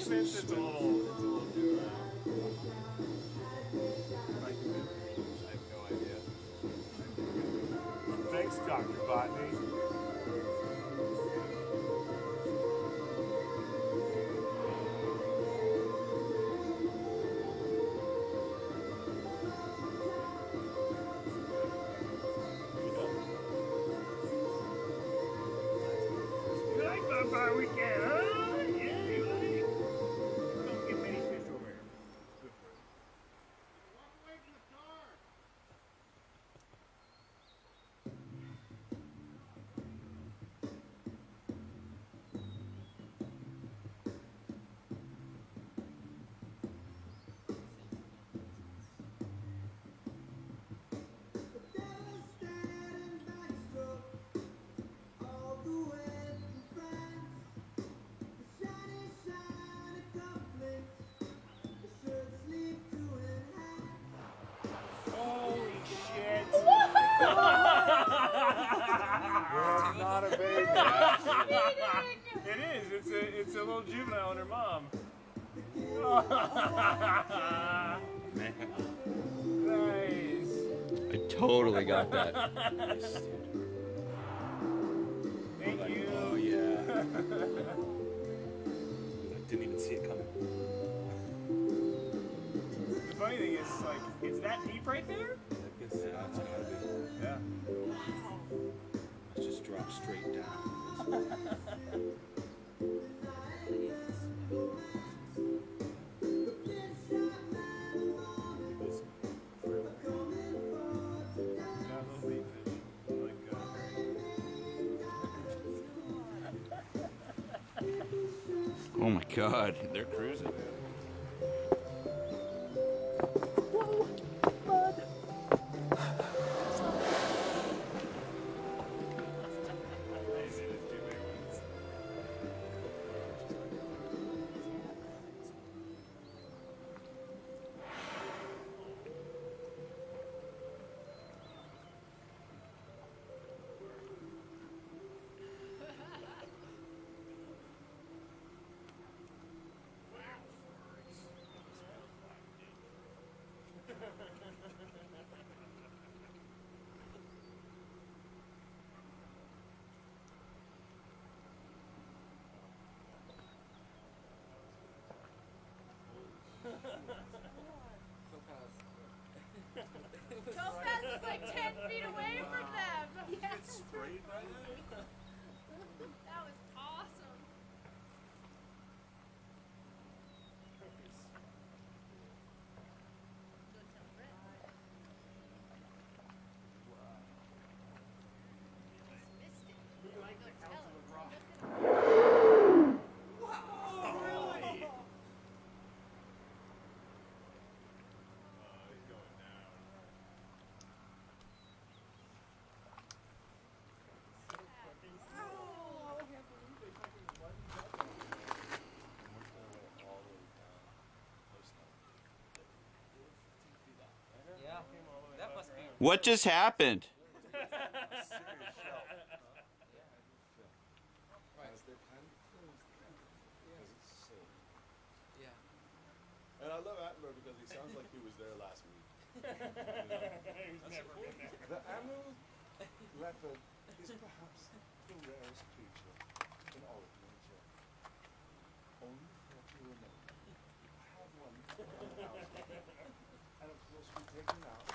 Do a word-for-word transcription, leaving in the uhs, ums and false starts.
sense it's a little, it's a little juvenile. I have no idea. Thanks, Doctor Botany. You like Vampire Weekend, huh? Yeah, you like. Don't get many fish over here. Good for you. Walk away from the car. Holy shit! That's not a baby. It is. It's a it's a little juvenile and her mom. Man, Nice. I totally got that. Thank you. Oh yeah. I didn't even see it coming. The funny thing is, like, it's that deep right there? I guess yeah, it's gotta be. Yeah. Let's just drop straight down. Got a little bait fish. Like, uh, Oh my god, they're cruising, man. Topaz is like ten feet away from them. Yes. sprayed by that? That was awesome. Go tell Brett. Missed it. We like Go the tell Council him. of Rock. Wow, really? Oh, he's going down. Yeah, that must be. What just happened? Yeah. And I love Attenborough because he sounds like he was there last week. He's never been there. The emerald leopard is perhaps the rarest creature in all of nature. Only forty remain. I have one in the house. And of course we take him out